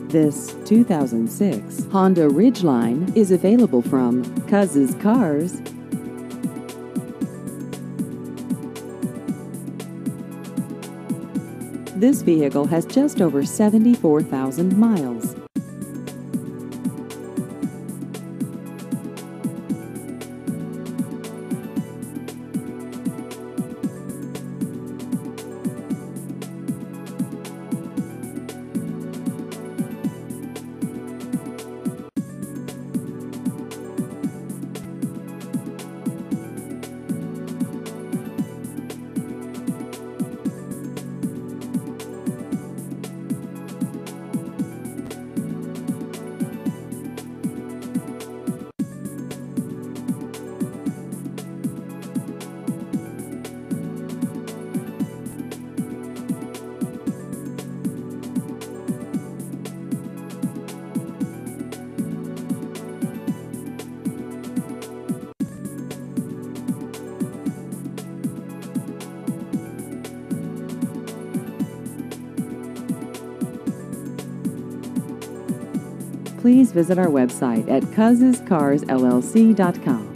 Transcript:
This 2006 Honda Ridgeline is available from Cuz's Cars. This vehicle has just over 74,000 miles. Please visit our website at cuzscarsllc.com.